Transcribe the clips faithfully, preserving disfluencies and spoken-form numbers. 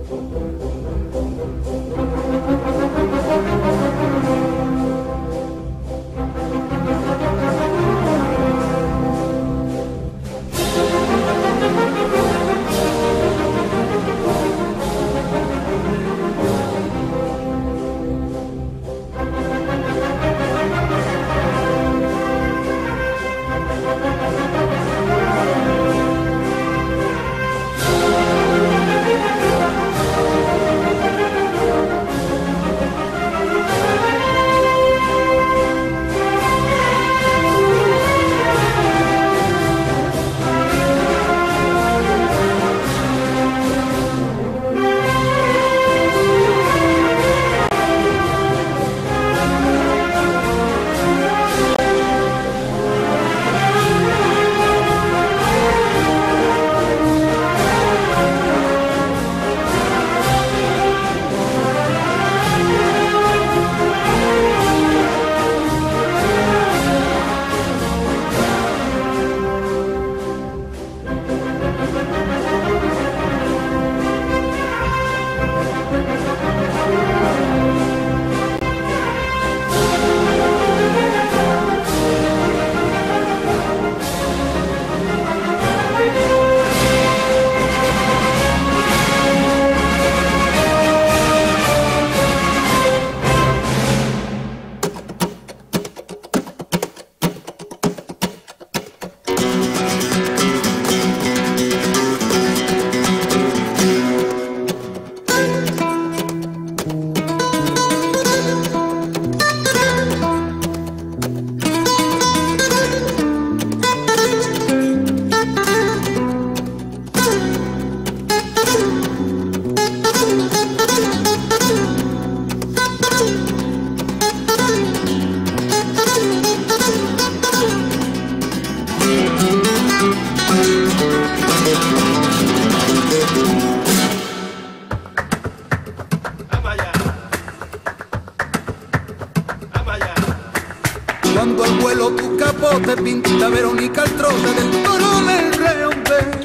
Cuando al vuelo tu capote pinta Verónica el trote del toro del reonde.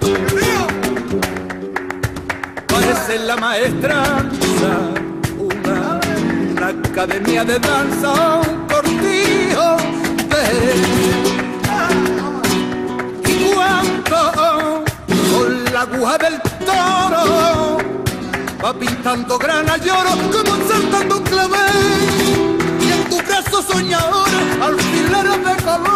Parece la maestranza, una, una academia de danza, un cortijo de... Y cuando con la aguja del toro va pintando grana y oro como saltando un clavel, y en tu brazo soñador alfileres de color